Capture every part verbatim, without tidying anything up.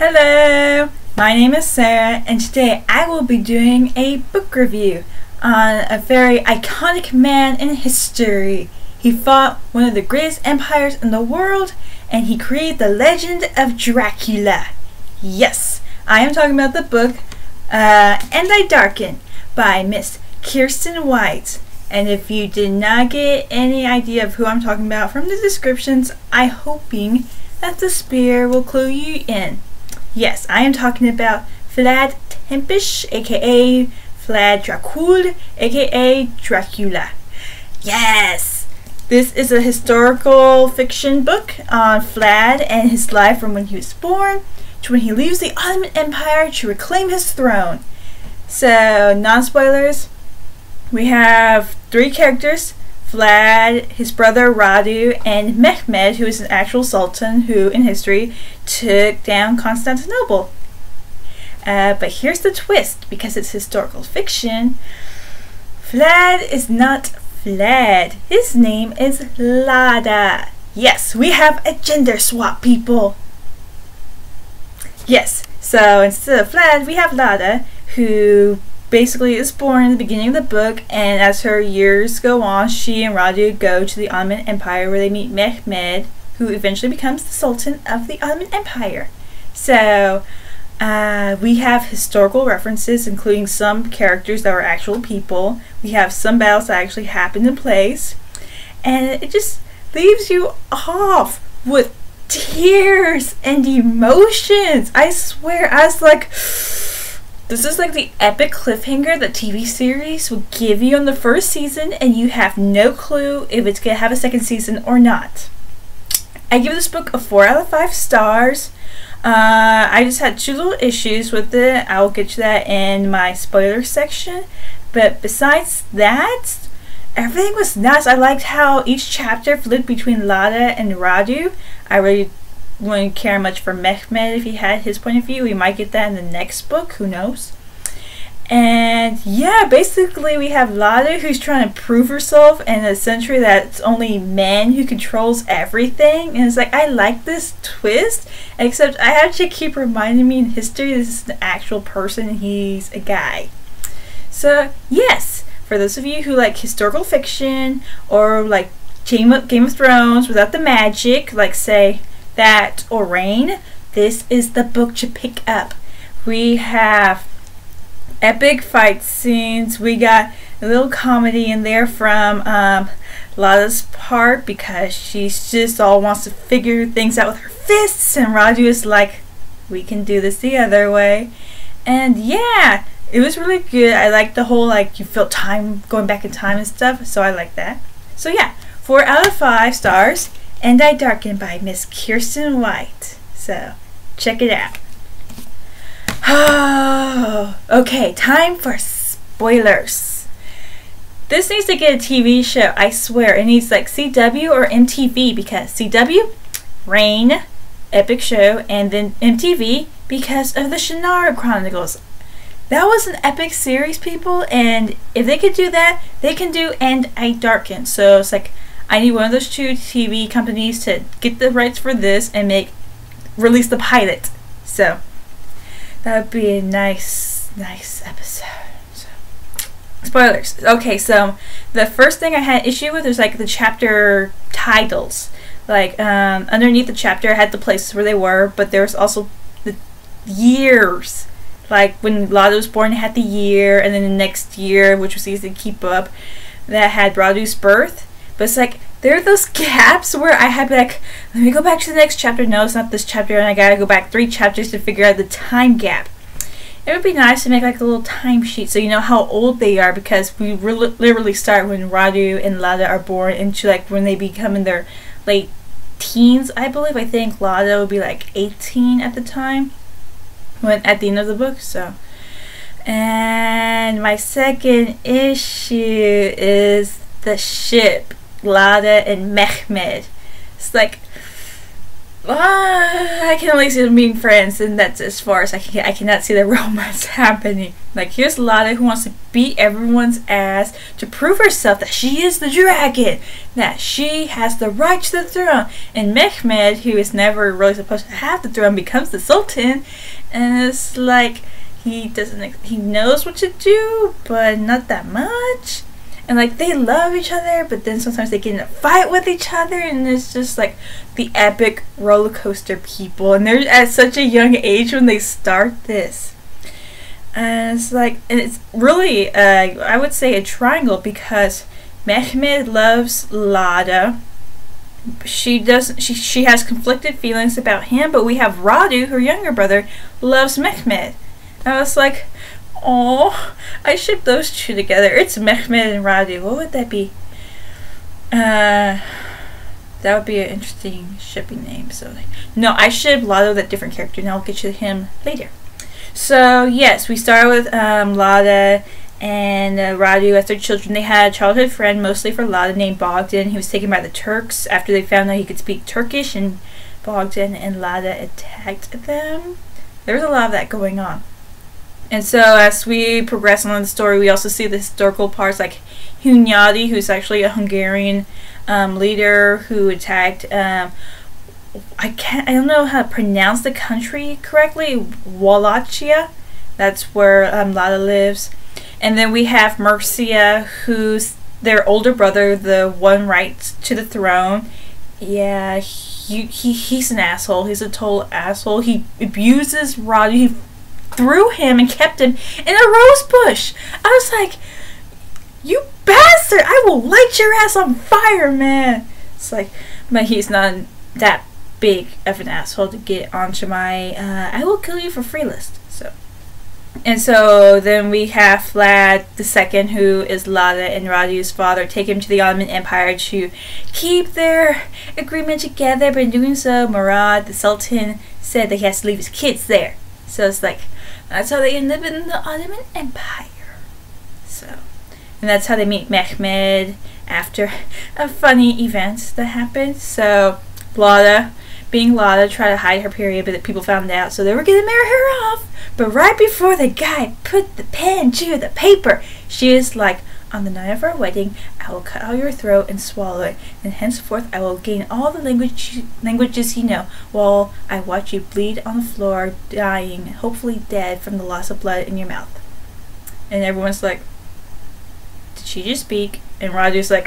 Hello, my name is Sarah, and today I will be doing a book review on a very iconic man in history. He fought one of the greatest empires in the world, and he created the legend of Dracula. Yes, I am talking about the book uh, And I Darken by Miss Kiersten White. And if you did not get any idea of who I'm talking about from the descriptions, I'm hoping that the spear will clue you in. Yes, I am talking about Vlad Tepes, aka Vlad Dracul, aka Dracula. Yes! This is a historical fiction book on Vlad and his life from when he was born to when he leaves the Ottoman Empire to reclaim his throne. So, non-spoilers, we have three characters: Vlad, his brother Radu, and Mehmed, who is an actual sultan who, in history, took down Constantinople. Uh, but here's the twist, because it's historical fiction. Vlad is not Vlad. His name is Lada. Yes, we have a gender swap, people. Yes, so instead of Vlad, we have Lada, who basically is born in the beginning of the book, and as her years go on, she and Radu go to the Ottoman Empire where they meet Mehmed, who eventually becomes the Sultan of the Ottoman Empire. So uh, we have historical references, including some characters that were actual people. We have some battles that actually happened in place, and it just leaves you off with tears and emotions. I swear, I was like, this is like the epic cliffhanger that T V series will give you on the first season, and you have no clue if it's going to have a second season or not. I give this book a four out of five stars. Uh, I just had two little issues with it. I'll get to that in my spoiler section. But besides that, everything was nice. I liked how each chapter flipped between Lada and Radu. I really wouldn't care much for Mehmed if he had his point of view. We might get that in the next book, who knows. And yeah, basically we have Lada, who's trying to prove herself in a century that it's only men who controls everything. And it's like, I like this twist, except I have to keep reminding me in history this is an actual person and he's a guy. So yes, for those of you who like historical fiction or like Game of, Game of Thrones without the magic, like say that or Rain, this is the book to pick up. We have epic fight scenes. We got a little comedy in there from um, Lada's part, because she's just all wants to figure things out with her fists, and Radu is like, we can do this the other way. And yeah, it was really good. I like the whole like you feel time going back in time and stuff, so I like that. So yeah, four out of five stars. And I Darken by Miss Kiersten White. So, check it out. Oh, okay, time for spoilers. This needs to get a T V show, I swear. It needs like C W or M T V, because C W, Rain, epic show, and then M T V because of the Shannara Chronicles. That was an epic series, people, and if they could do that, they can do And I Darken. So it's like, I need one of those two T V companies to get the rights for this and make release the pilot. So that would be a nice, nice episode. So, spoilers. Okay, so the first thing I had issue with is like the chapter titles. Like um, underneath the chapter, I had the places where they were, but there was also the years. Like when Lada was born, it had the year, and then the next year, which was easy to keep up, that had Radu's birth. But it's like, there are those gaps where I had to be like, let me go back to the next chapter. No, it's not this chapter, and I gotta go back three chapters to figure out the time gap. It would be nice to make like a little time sheet so you know how old they are, because we re literally start when Radu and Lada are born into like when they become in their late teens, I believe. I think Lada would be like eighteen at the time, when at the end of the book. So, and my second issue is the ship, Lada and Mehmed. It's like, Uh, I can only see them being friends, and that's as far as I can. I cannot see the romance happening. Like, here's Lada who wants to beat everyone's ass to prove herself that she is the dragon, that she has the right to the throne. And Mehmed, who is never really supposed to have the throne, becomes the sultan, and it's like he doesn't. He knows what to do, but not that much. And like, they love each other, but then sometimes they get in a fight with each other, and it's just like the epic roller coaster people. And they're at such a young age when they start this, and it's like, and it's really, uh, I would say, a triangle, because Mehmed loves Lada. She doesn't. She she has conflicted feelings about him, but we have Radu, her younger brother, loves Mehmed. And I was like, oh, I ship those two together. It's Mehmed and Radu. What would that be? Uh, that would be an interesting shipping name. So, no, I ship Lada, that different character, and I'll get to him later. So, yes, we start with um, Lada and uh, Radu as their children. They had a childhood friend, mostly for Lada, named Bogdan. He was taken by the Turks after they found out he could speak Turkish, and Bogdan and Lada attacked them. There was a lot of that going on. And so as we progress on the story, we also see the historical parts, like Hunyadi, who's actually a Hungarian um, leader who attacked, um, I can't, I don't know how to pronounce the country correctly, Wallachia. That's where um, Lada lives. And then we have Mercia, who's their older brother, the one right to the throne. Yeah, he, he he's an asshole. He's a total asshole. He abuses Radu. He threw him and kept him in a rose bush. I was like, you bastard, I will light your ass on fire, man. It's like, but he's not that big of an asshole to get onto my uh, I will kill you for free list. So, and so then we have Vlad the Second, who is Lada and Radu's father, take him to the Ottoman Empire to keep their agreement together. But in doing so, Murad the Sultan said that he has to leave his kids there. So it's like, that's how they end up in the Ottoman Empire. So, and that's how they meet Mehmed after a funny event that happened. So, Lada, being Lada, tried to hide her period, but people found out, so they were gonna marry her off. But right before the guy put the pen to the paper, she is like, on the night of our wedding, I will cut out your throat and swallow it, and henceforth I will gain all the language languages you know, while I watch you bleed on the floor, dying, hopefully dead from the loss of blood in your mouth. And everyone's like, did she just speak? And Radu's like,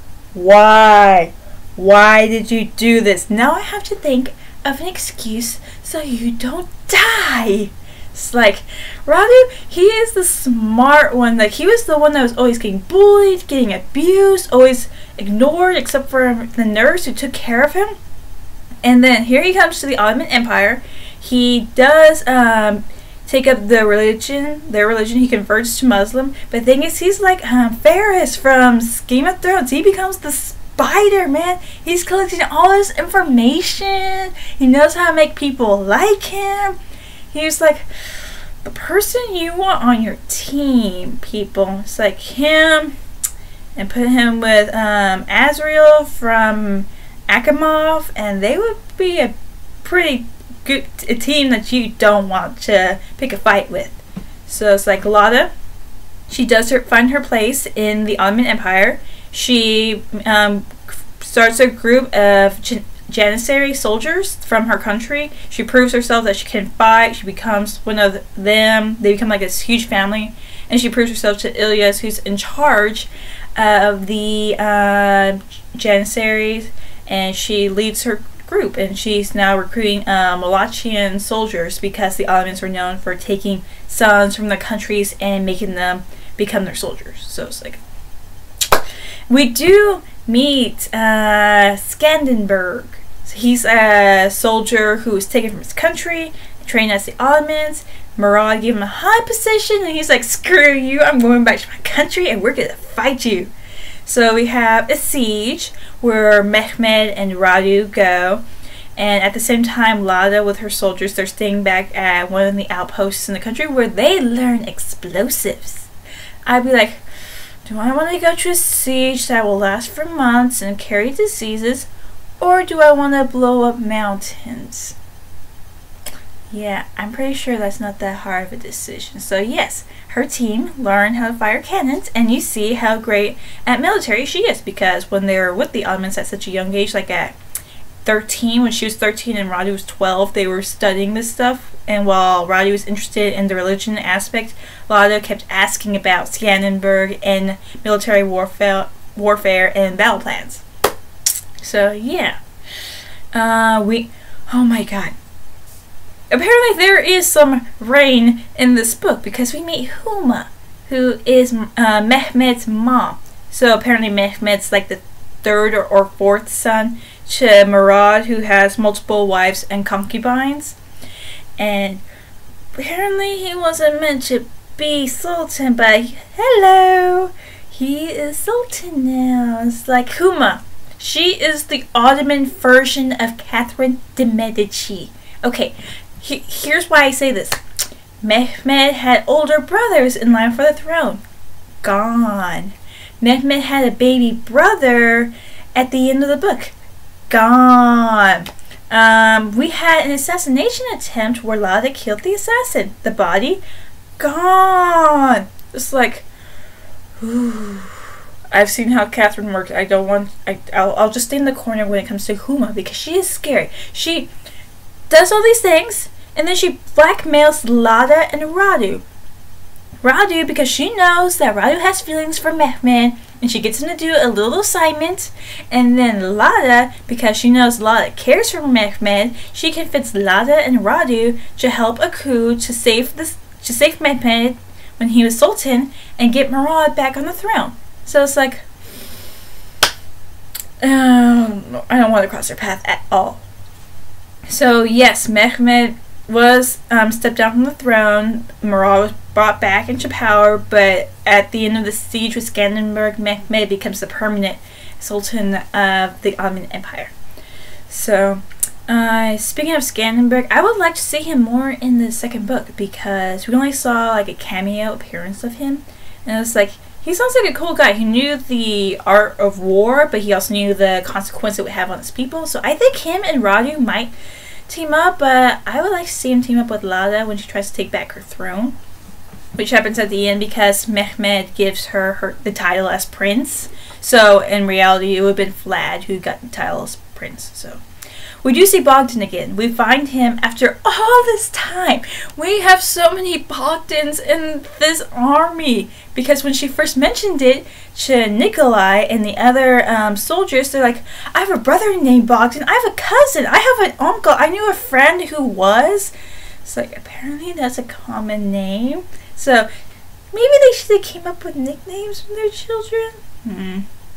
why? Why did you do this? Now I have to think of an excuse so you don't die. It's like, Radu, he is the smart one. Like, he was the one that was always getting bullied, getting abused, always ignored, except for the nurse who took care of him. And then here he comes to the Ottoman Empire. He does um, take up the religion, their religion. He converts to Muslim. But the thing is, he's like um, Ferris from Game of Thrones. He becomes the spider, man. He's collecting all this information. He knows how to make people like him. He's like the person you want on your team, people. It's like him, and put him with um, Azrael from Akimov, and they would be a pretty good a team that you don't want to pick a fight with. So it's like Lada, she does her, find her place in the Ottoman Empire. She um, starts a group of Janissary soldiers from her country. She proves herself that she can fight. She becomes one of them. They become like this huge family, and she proves herself to Ilyas, who's in charge of the uh, Janissaries, and she leads her group, and she's now recruiting uh, Wallachian soldiers, because the Ottomans were known for taking sons from the countries and making them become their soldiers. So it's like, we do meet uh, Skandenberg. So he's a soldier who was taken from his country, trained as the Ottomans. Murad gave him a high position, and he's like, screw you, I'm going back to my country and we're gonna fight you. So we have a siege where Mehmed and Radu go, and at the same time Lada with her soldiers, they're staying back at one of the outposts in the country where they learn explosives. I'd be like, do I want to go to a siege that will last for months and carry diseases, Or do I want to blow up mountains? Yeah, I'm pretty sure that's not that hard of a decision. So yes, her team learned how to fire cannons, and you see how great at military she is, because when they were with the Ottomans at such a young age, like at thirteen, when she was thirteen and Radu was twelve, they were studying this stuff, and while Radu was interested in the religion aspect, Lada kept asking about Skanderbeg and military warfare, warfare and battle plans. So yeah, uh, we, oh my god. Apparently there is some rain in this book, because we meet Huma, who is uh, Mehmed's mom. So apparently Mehmed's like the third or, or fourth son to Murad, who has multiple wives and concubines. And apparently he wasn't meant to be sultan, but hello, he is sultan now. It's like Huma. She is the Ottoman version of Catherine de Medici. Okay. He, here's why I say this. Mehmed had older brothers in line for the throne. Gone. Mehmed had a baby brother at the end of the book. Gone. Um, we had an assassination attempt where Lada killed the assassin. The body? Gone. It's like, ooh. I've seen how Catherine works. I don't want, I, I'll, I'll just stay in the corner when it comes to Huma, because she is scary. She does all these things, and then she blackmails Lada and Radu. Radu, because she knows that Radu has feelings for Mehmed, and she gets him to do a little assignment. And then Lada, because she knows Lada cares for Mehmed, she convinced Lada and Radu to help a coup to save this, to save Mehmed when he was sultan, and get Murad back on the throne. So it's like, um, I don't want to cross their path at all. So yes, Mehmed was um, stepped down from the throne. Murad was brought back into power, but at the end of the siege with Skanderbeg, Mehmed becomes the permanent sultan of the Ottoman Empire. So, uh, speaking of Skanderbeg, I would like to see him more in the second book, because we only saw like a cameo appearance of him, and it's like, he sounds like a cool guy. He knew the art of war, but he also knew the consequence it would have on his people. So I think him and Radu might team up, but I would like to see him team up with Lada when she tries to take back her throne, which happens at the end because Mehmed gives her, her the title as prince. So in reality, it would have been Vlad who got the title as prince. So we do see Bogdan again. We find him after all this time. We have so many Bogdans in this army, because when she first mentioned it to Nikolai and the other um, soldiers, they're like, I have a brother named Bogdan, I have a cousin, I have an uncle, I knew a friend who was. It's like, apparently that's a common name. So maybe they should have came up with nicknames for their children. Hmm.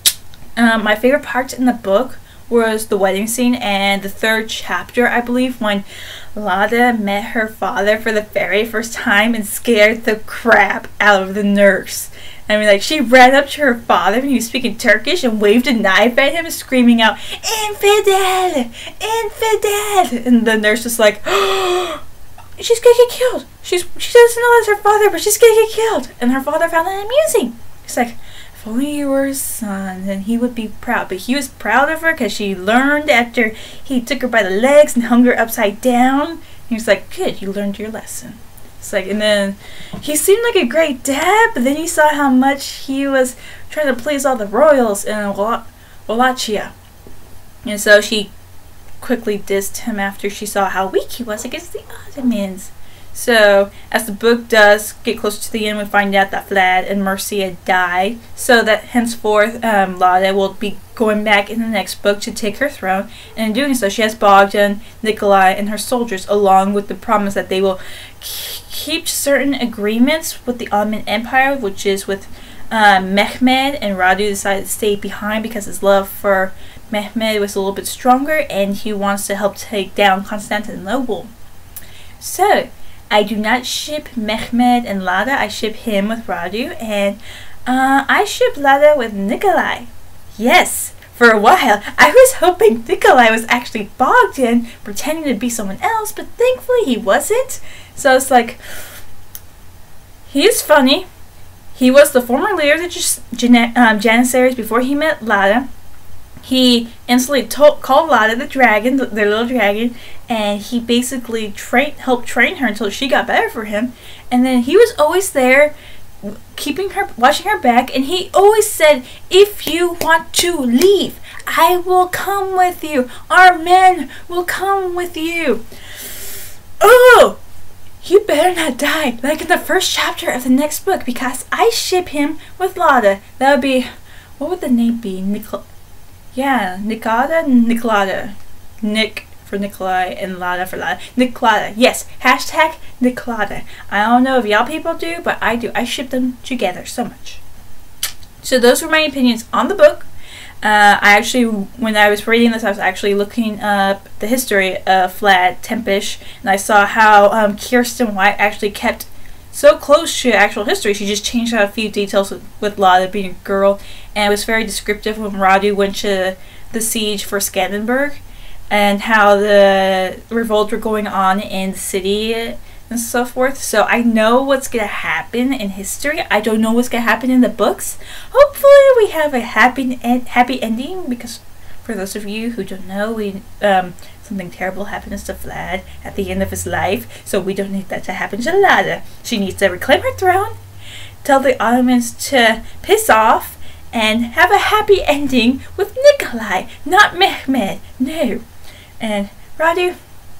Um, my favorite parts in the book was the wedding scene and the third chapter, I believe, when Lada met her father for the very first time and scared the crap out of the nurse. I mean, like, she ran up to her father when he was speaking Turkish and waved a knife at him, screaming out, "Infidel! Infidel!" And the nurse was like, oh, she's gonna get killed. She's, she doesn't know that's her father, but she's gonna get killed. And her father found it amusing. It's like, if only you were his son, then he would be proud. But he was proud of her because she learned after he took her by the legs and hung her upside down. He was like, good, you learned your lesson. It's like, and then he seemed like a great dad, but then he saw how much he was trying to please all the royals in Wallachia. And so she quickly dissed him after she saw how weak he was against the Ottomans. So, as the book does get closer to the end, we find out that Vlad and Mercia died, so that henceforth um, Lada will be going back in the next book to take her throne, and in doing so she has Bogdan, Nikolai, and her soldiers, along with the promise that they will keep certain agreements with the Ottoman Empire, which is with uh, Mehmed, and Radu decided to stay behind because his love for Mehmed was a little bit stronger, and he wants to help take down Constantinople. So, I do not ship Mehmed and Lada, I ship him with Radu, and uh, I ship Lada with Nikolai. Yes, for a while, I was hoping Nikolai was actually Bogdan, pretending to be someone else, but thankfully he wasn't. So it's like, he is funny. He was the former leader of the Jan um, Janissaries before he met Lada. he instantly told, called Lada the dragon, their little dragon, and he basically train, helped train her until she got better for him. And then he was always there, keeping her, watching her back, and he always said, if you want to leave, I will come with you. Our men will come with you. Oh! You better not die, like in the first chapter of the next book, because I ship him with Lada. That would be, what would the name be? Nicol yeah, Nikada? Nicolada. Nick for Nikolai and Lada for Lada. Nicolada, yes, hashtag Nicolada. I don't know if y'all people do, but I do. I ship them together so much. So those were my opinions on the book. Uh, I actually, when I was reading this, I was actually looking up the history of Vlad Tepes, and I saw how um, Kiersten White actually kept so close to actual history. She just changed out a few details with, with Lada being a girl, and it was very descriptive when Radu went to the siege for Skanderbeg, and how the revolts were going on in the city and so forth. So I know what's gonna happen in history. I don't know what's gonna happen in the books. Hopefully we have a happy en happy ending, because for those of you who don't know, we um something terrible happens to Vlad at the end of his life, so we don't need that to happen to Lada. She needs to reclaim her throne, tell the Ottomans to piss off, and have a happy ending with Nikolai, not Mehmed. No. And Radu,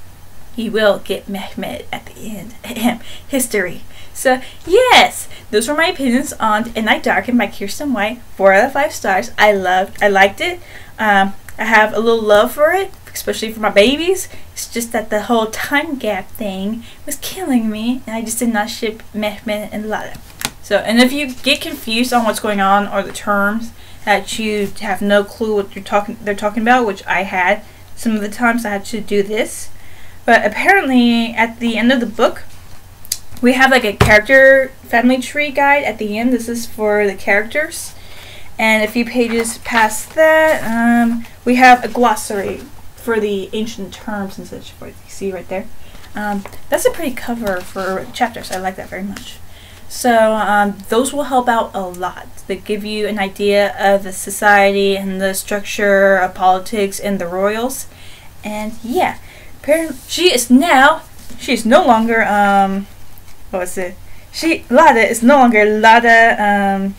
he will get Mehmed at the end. History. So, yes, those were my opinions on A Night Darkened by Kiersten White. Four out of five stars. I loved, I liked it. Um, I have a little love for it, especially for my babies. It's just that the whole time gap thing was killing me, and I just did not ship Mehmed and Lada. So, and if you get confused on what's going on or the terms that you have no clue what you're talking, they're talking about, which I had some of the times I had to do this. But apparently, at the end of the book, we have like a character family tree guide at the end. This is for the characters. And a few pages past that, um, we have a glossary for the ancient terms and such. What you see right there. Um, that's a pretty cover for chapters. I like that very much. So um, those will help out a lot. They give you an idea of the society and the structure of politics and the royals. And yeah. She is now, she is no longer, um, what was it? She, Lada is no longer Lada, um,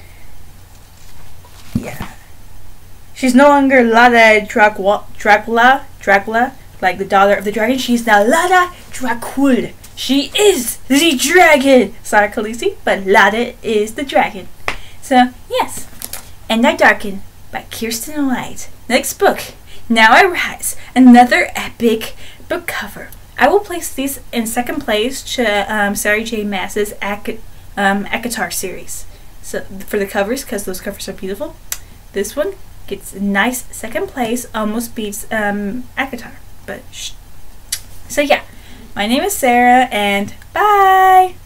yeah. She's no longer Lada Dracula, Dracula, Dracula, like the daughter of the dragon. She's now Lada Dracul. She is the dragon. Sorry, Khaleesi, but Lada is the dragon. So, yes. A Night Darkened by Kiersten White. Next book. Now I Rise, another epic book cover. I will place these in second place to um, Sarah J. Maas's Ak um, ACOTAR series. So for the covers, because those covers are beautiful. This one gets a nice second place, almost beats um, ACOTAR. But shh. So yeah, my name is Sarah, and bye!